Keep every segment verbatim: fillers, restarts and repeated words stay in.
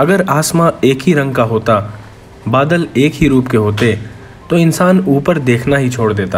अगर आसमां एक ही रंग का होता, बादल एक ही रूप के होते, तो इंसान ऊपर देखना ही छोड़ देता।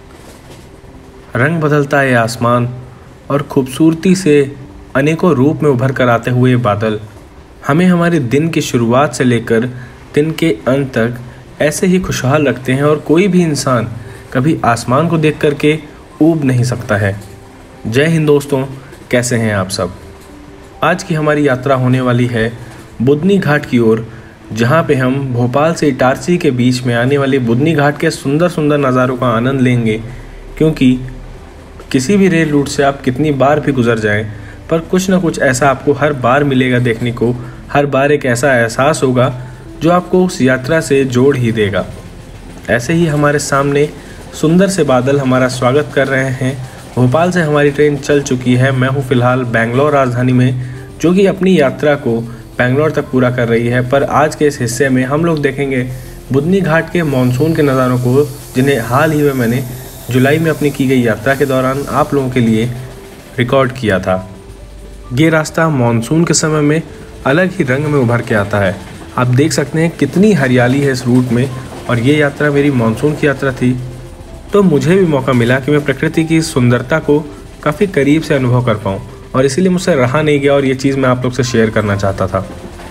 रंग बदलता है आसमान और खूबसूरती से अनेकों रूप में उभर कर आते हुए बादल हमें हमारे दिन की शुरुआत से लेकर दिन के अंत तक ऐसे ही खुशहाल रखते हैं और कोई भी इंसान कभी आसमान को देख कर के ऊब नहीं सकता है। जय हिंद दोस्तों, कैसे हैं आप सब। आज की हमारी यात्रा होने वाली है बुदनी घाट की ओर, जहां पे हम भोपाल से इटारसी के बीच में आने वाले बुदनी घाट के सुंदर सुंदर नज़ारों का आनंद लेंगे। क्योंकि किसी भी रेल रूट से आप कितनी बार भी गुजर जाएं, पर कुछ ना कुछ ऐसा आपको हर बार मिलेगा देखने को। हर बार एक ऐसा एहसास होगा जो आपको उस यात्रा से जोड़ ही देगा। ऐसे ही हमारे सामने सुंदर से बादल हमारा स्वागत कर रहे हैं। भोपाल से हमारी ट्रेन चल चुकी है। मैं हूँ फ़िलहाल बेंगलोर राजधानी में, जो कि अपनी यात्रा को बेंगलोर तक पूरा कर रही है। पर आज के इस हिस्से में हम लोग देखेंगे बुदनी घाट के मानसून के नज़ारों को, जिन्हें हाल ही में मैंने जुलाई में अपनी की गई यात्रा के दौरान आप लोगों के लिए रिकॉर्ड किया था। ये रास्ता मानसून के समय में अलग ही रंग में उभर के आता है। आप देख सकते हैं कितनी हरियाली है इस रूट में। और ये यात्रा मेरी मानसून की यात्रा थी, तो मुझे भी मौका मिला कि मैं प्रकृति की सुंदरता को काफ़ी करीब से अनुभव कर पाऊँ, और इसीलिए मुझसे रहा नहीं गया और ये चीज़ मैं आप लोग से शेयर करना चाहता था।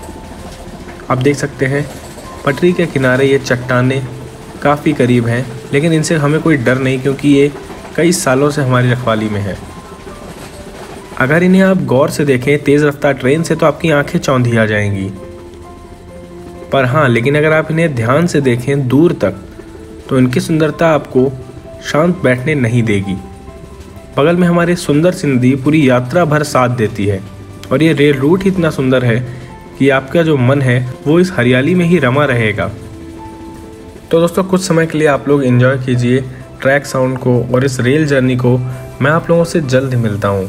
आप देख सकते हैं पटरी के किनारे ये चट्टानें काफ़ी करीब हैं, लेकिन इनसे हमें कोई डर नहीं, क्योंकि ये कई सालों से हमारी रखवाली में है। अगर इन्हें आप गौर से देखें तेज़ रफ्तार ट्रेन से, तो आपकी आंखें चौंधी आ जाएंगी। पर हाँ, लेकिन अगर आप इन्हें ध्यान से देखें दूर तक, तो इनकी सुंदरता आपको शांत बैठने नहीं देगी। बगल में हमारी सुंदर सी नदी पूरी यात्रा भर साथ देती है, और ये रेल रूट ही इतना सुंदर है कि आपका जो मन है वो इस हरियाली में ही रमा रहेगा। तो दोस्तों, कुछ समय के लिए आप लोग एंजॉय कीजिए ट्रैक साउंड को और इस रेल जर्नी को। मैं आप लोगों से जल्द ही मिलता हूँ।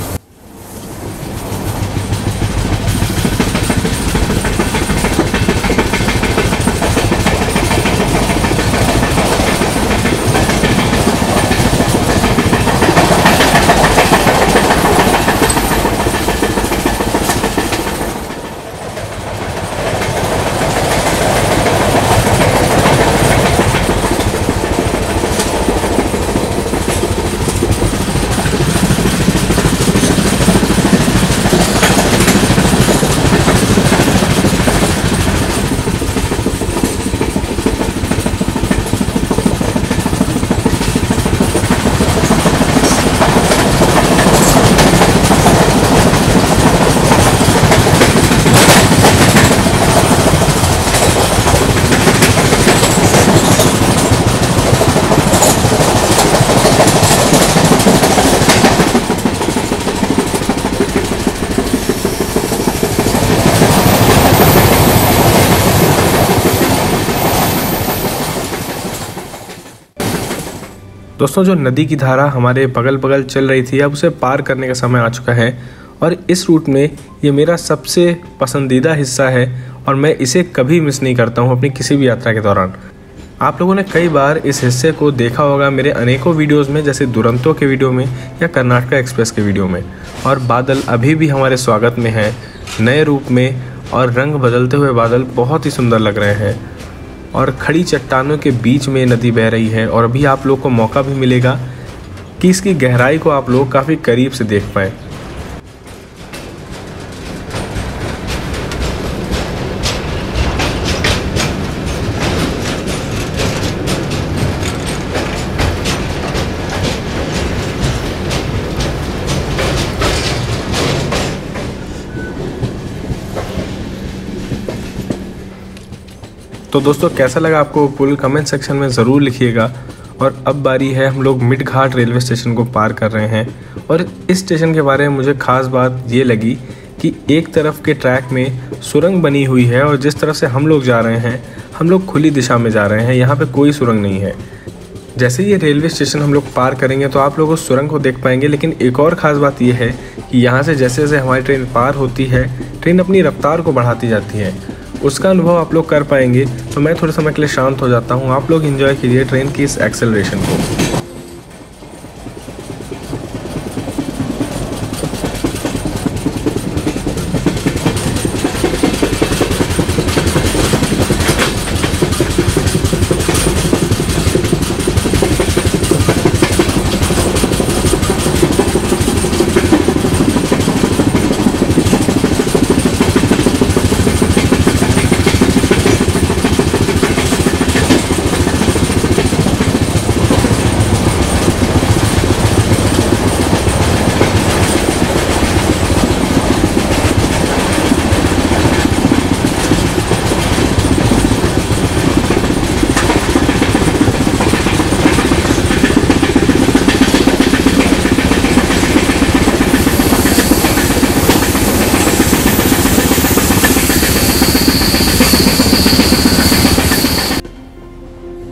दोस्तों, जो नदी की धारा हमारे बगल बगल चल रही थी, अब उसे पार करने का समय आ चुका है। और इस रूट में ये मेरा सबसे पसंदीदा हिस्सा है, और मैं इसे कभी मिस नहीं करता हूँ अपनी किसी भी यात्रा के दौरान। आप लोगों ने कई बार इस हिस्से को देखा होगा मेरे अनेकों वीडियोज़ में, जैसे दुरंतो के वीडियो में या कर्नाटक एक्सप्रेस के वीडियो में। और बादल अभी भी हमारे स्वागत में हैं नए रूप में, और रंग बदलते हुए बादल बहुत ही सुंदर लग रहे हैं। और खड़ी चट्टानों के बीच में नदी बह रही है, और अभी आप लोग को मौका भी मिलेगा कि इसकी गहराई को आप लोग काफ़ी करीब से देख पाएँ। तो दोस्तों, कैसा लगा आपको पुल, कमेंट सेक्शन में ज़रूर लिखिएगा। और अब बारी है, हम लोग मिड घाट रेलवे स्टेशन को पार कर रहे हैं। और इस स्टेशन के बारे में मुझे ख़ास बात ये लगी कि एक तरफ के ट्रैक में सुरंग बनी हुई है, और जिस तरफ से हम लोग जा रहे हैं, हम लोग खुली दिशा में जा रहे हैं। यहाँ पे कोई सुरंग नहीं है। जैसे ये रेलवे स्टेशन हम लोग पार करेंगे तो आप लोग उस सुरंग को देख पाएंगे। लेकिन एक और ख़ास बात यह है कि यहाँ से जैसे जैसे हमारी ट्रेन पार होती है, ट्रेन अपनी रफ्तार को बढ़ाती जाती है। उसका अनुभव आप लोग कर पाएंगे। तो मैं थोड़े समय के लिए शांत हो जाता हूँ, आप लोग एंजॉय कीजिए ट्रेन की इस एक्सेलरेशन को।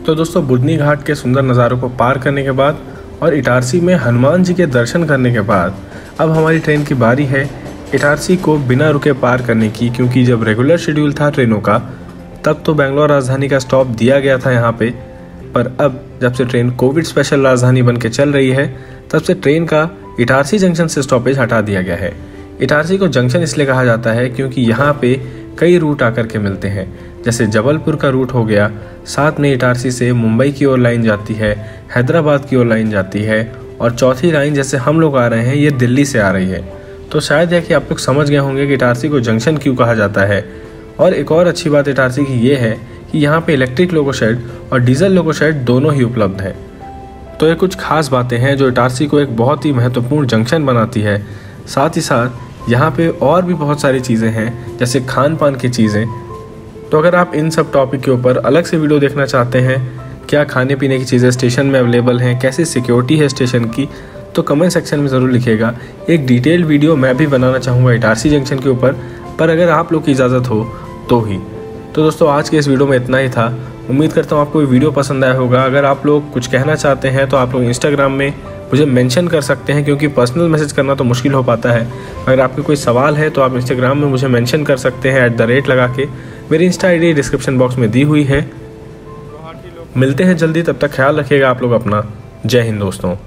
तो दोस्तों बुधनी घाट के सुंदर नज़ारों को पार करने के बाद और इटारसी में हनुमान जी के दर्शन करने के बाद अब हमारी ट्रेन की बारी है इटारसी को बिना रुके पार करने की, क्योंकि जब रेगुलर शेड्यूल था ट्रेनों का तब तो बेंगलोर राजधानी का स्टॉप दिया गया था यहाँ पे, पर अब जब से ट्रेन कोविड स्पेशल राजधानी बन के चल रही है तब से ट्रेन का इटारसी जंक्शन से स्टॉपेज हटा दिया गया है। इटारसी को जंक्शन इसलिए कहा जाता है क्योंकि यहाँ पे कई रूट आकर के मिलते हैं, जैसे जबलपुर का रूट हो गया, साथ में इटारसी से मुंबई की ओर लाइन जाती है, हैदराबाद की ओर लाइन जाती है और चौथी लाइन जैसे हम लोग आ रहे हैं ये दिल्ली से आ रही है। तो शायद है कि आप लोग समझ गए होंगे कि इटारसी को जंक्शन क्यों कहा जाता है। और एक और अच्छी बात इटारसी की ये है कि यहाँ पे इलेक्ट्रिक लोको शेड और डीजल लोको शेड दोनों ही उपलब्ध हैं। तो ये कुछ खास बातें हैं जो इटारसी को एक बहुत ही महत्वपूर्ण जंक्शन बनाती है। साथ ही साथ यहाँ पे और भी बहुत सारी चीज़ें हैं जैसे खान पान की चीज़ें। तो अगर आप इन सब टॉपिक के ऊपर अलग से वीडियो देखना चाहते हैं, क्या खाने पीने की चीज़ें स्टेशन में अवेलेबल हैं, कैसे सिक्योरिटी है स्टेशन की, तो कमेंट सेक्शन में ज़रूर लिखिएगा। एक डिटेल्ड वीडियो मैं भी बनाना चाहूँगा इटारसी जंक्शन के ऊपर, पर अगर आप लोग की इजाज़त हो तो ही। तो दोस्तों आज के इस वीडियो में इतना ही था। उम्मीद करता हूँ आपको ये वीडियो पसंद आया होगा। अगर आप लोग कुछ कहना चाहते हैं तो आप लोग इंस्टाग्राम में मुझे मेंशन कर सकते हैं, क्योंकि पर्सनल मैसेज करना तो मुश्किल हो पाता है। अगर आपके कोई सवाल है तो आप इंस्टाग्राम में मुझे मेंशन कर सकते हैं एट द रेट लगा के। मेरी insta I D description box में दी हुई है। मिलते हैं जल्दी, तब तक ख्याल रखिएगा आप लोग अपना। जय हिंद दोस्तों।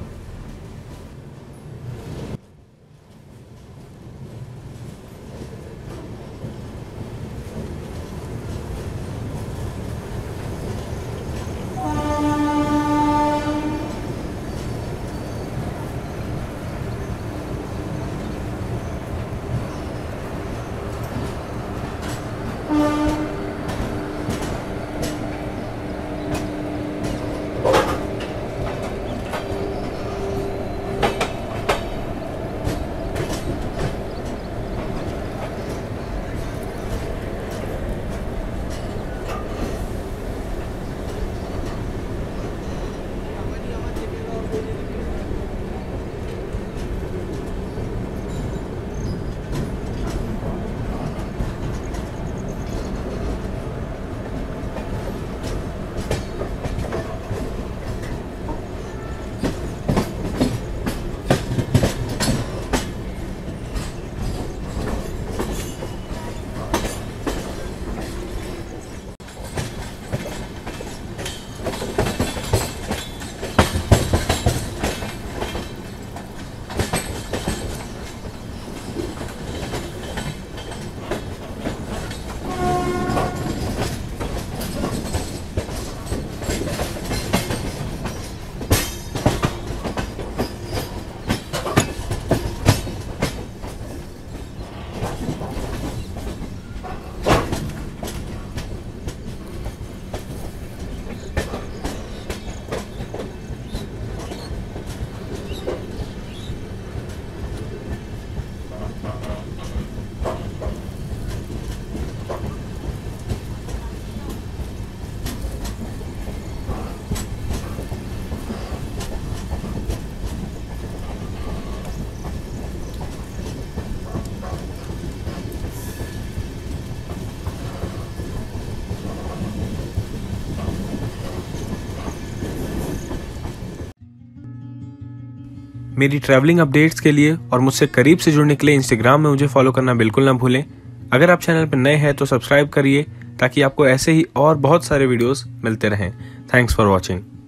मेरी ट्रैवलिंग अपडेट्स के लिए और मुझसे करीब से जुड़ने के लिए इंस्टाग्राम में मुझे फॉलो करना बिल्कुल ना भूलें। अगर आप चैनल पर नए हैं तो सब्सक्राइब करिए ताकि आपको ऐसे ही और बहुत सारे वीडियोस मिलते रहें। Thanks for watching.